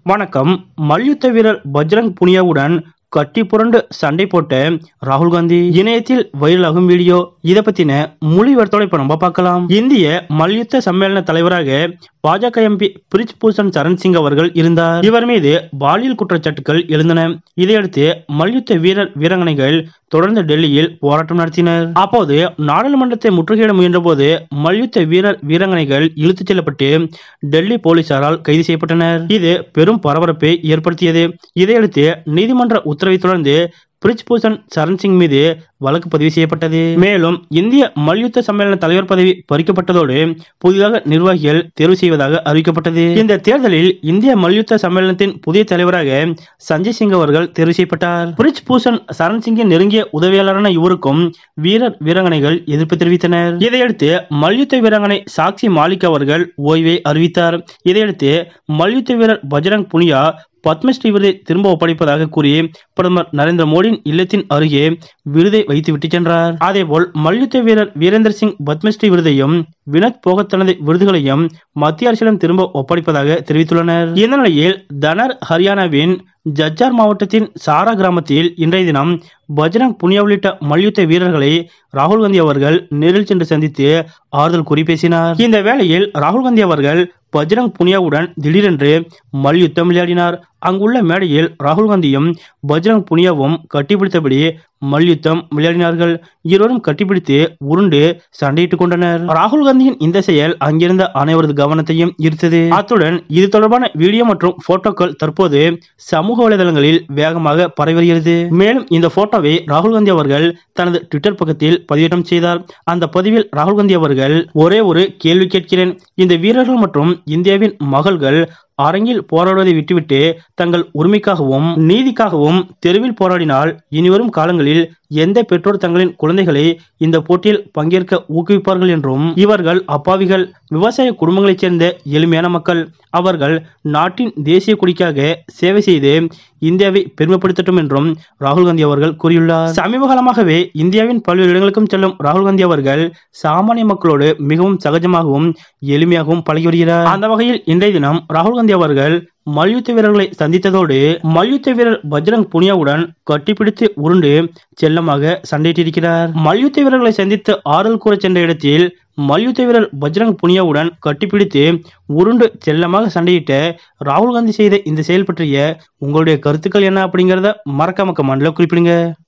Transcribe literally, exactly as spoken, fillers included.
வணக்கம். மல்யுத்த வீரர் பஜ்ரங் புனியாவுடன் கட்டி புரண்டு சண்டை போட்ட ராகுல் காந்தி இணையத்தில் வைரலாகும் வீடியோ. இதை பத்தின முழு விவரத்தோட இப்ப நம்ம பார்க்கலாம். இந்திய மல்யுத்த சம்மேளன தலைவராக பாஜக எம்பி பிரிஜ் பூஷன் சரண் சிங் அவர்கள் இருந்தார். இவர் மீது பாலியல் குற்றச்சாட்டுகள் எழுந்தன. இதையடுத்து மல்யுத்த வீரர் வீராங்கனைகள் தொடர்ந்து டெல்லியில் போராட்டம் நடத்தினர். அப்போது நாடாளுமன்றத்தை முற்றுகையிட முயன்ற போது மல்யுத்த வீரர் வீராங்கனைகள் இழுத்துச் செல்லப்பட்டு டெல்லி போலீசாரால் கைது செய்யப்பட்டனர். இது பெரும் பரபரப்பை ஏற்படுத்தியது. இதையடுத்து நீதிமன்ற உத்தரவை தொடர்ந்து பிரிஜ் பூஷன் சரண் சிங் மீது வழக்கு பதிவு செய்யப்பட்டது. மேலும் இந்திய மல்யுத்த சம்மேளன தலைவர் பதவி பறிக்கப்பட்டதோடு புதிதாக நிர்வாகிகள் தேர்வு செய்வதாக அறிவிக்கப்பட்டது. இந்த தேர்தலில் இந்திய மல்யுத்த சம்மேளனத்தின் புதிய தலைவராக சஞ்சய் சிங் அவர்கள் தேர்வு செய்யப்பட்டார். பிரிஜ் பூஷன் சரண் சிங்கின் நெருங்கிய உதவியாளரான இவருக்கும் வீரர் வீராங்கனைகள் எதிர்ப்பு தெரிவித்தனர். இதையடுத்து மல்யுத்த வீராங்கனை சாக்சி மாலிக் அவர்கள் ஓய்வை அறிவித்தார். இதையடுத்து மல்யுத்த வீரர் பஜ்ரங் புனியா பத்மஸ்ரீ விருதை திரும்ப ஒப்படைப்பதாக கூறி பிரதமர் நரேந்திர மோடியின் இல்லத்தின் அருகே விருதை வைத்து விட்டு சென்றார். அதேபோல் மல்யுத்த வீரர் வீரேந்தர் சிங் பத்மஸ்ரீ விருதையும் வினோத் போகத் தனது விருதுகளையும் மத்திய அரசிடம் திரும்ப ஒப்படைப்பதாக தெரிவித்துள்ளனர். இந்த நிலையில் தனர் ஹரியானாவின் ஜஜ்ஜார் மாவட்டத்தின் சாரா கிராமத்தில் இன்றைய தினம் பஜ்ரங் புனியா உள்ளிட்ட மல்யுத்த வீரர்களை ராகுல் காந்தி அவர்கள் நேரில் சென்று சந்தித்து ஆறுதல் கூறி பேசினார். இந்த வேளையில் ராகுல் காந்தி அவர்கள் பஜ்ரங் புனியாவுடன் திடீரென்று மல்யுத்தம் விளையாடினார். அங்குள்ள மேடையில் ராகுல் காந்தியும் பஜ்ரங் புனியாவும் கட்டிப்பிடித்தபடி மல்யுத்தம் விளையாடினார்கள். இருவரும் கட்டிப்பிடித்து உருண்டு சண்டையிட்டுக் கொண்டனர். ராகுல் காந்தியின் இந்த செயல் அங்கிருந்த அனைவரது கவனத்தையும் ஈர்த்தது. அத்துடன் இது தொடர்பான வீடியோ மற்றும் போட்டோக்கள் தற்போது சமூக வலைதளங்களில் வேகமாக பரவி வருகிறது. மேலும் இந்த போட்டோவை ராகுல் காந்தி அவர்கள் தனது ட்விட்டர் பக்கத்தில் பதிவேற்றம் செய்தார். அந்த பதிவில் ராகுல் காந்தி அவர்கள் ஒரே ஒரு கேள்வி கேட்கிறேன். இந்த வீரர்கள் மற்றும் இந்தியாவின் மகள்கள் அரங்கில் போராடுவதை விட்டுவிட்டு தங்கள் உரிமைக்காகவும் நீதிக்காகவும் தெருவில் போராடினால் இனிவரும் காலங்களில் எந்த பெற்றோர் தங்களின் குழந்தைகளை இந்த போட்டியில் பங்கேற்க ஊக்குவிப்பார்கள் என்றும், இவர்கள் அப்பாவிகள், விவசாய குடும்பங்களைச் சேர்ந்த எளிமையான மக்கள், அவர்கள் நாட்டின் தேசிய கொடிக்காக சேவை செய்து இந்தியாவை பெருமைப்படுத்தட்டும் என்றும் ராகுல் காந்தி அவர்கள் கூறியுள்ளார். சமீப காலமாகவே இந்தியாவின் பல்வேறு இடங்களுக்கும் செல்லும் ராகுல் காந்தி அவர்கள் சாமானிய மக்களோடு மிகவும் சகஜமாகவும் எளிமையாகவும் பழகி வருகிறார். அந்த வகையில் இன்றைய தினம் ராகுல் காந்தி அவர்கள் மல்யுத்த வீரர்களை சந்தித்ததோடு மல்யுத்த வீரர் பஜ்ரங் புனியாவுடன் கட்டிப்பிடித்து உருண்டு செல்லமாக சண்டையிட்டிருக்கிறார். மல்யுத்த வீரர்களை சந்தித்து ஆறுதல் கூற சென்ற இடத்தில் மல்யுத்த வீரர் பஜ்ரங் புனியாவுடன் கட்டிப்பிடித்து உருண்டு செல்லமாக சண்டையிட்ட ராகுல் காந்தி செய்த இந்த செயல் பற்றிய உங்களுடைய கருத்துக்கள் என்ன அப்படிங்கறத மறக்காம கமெண்ட்ல குறிப்பிடுங்க.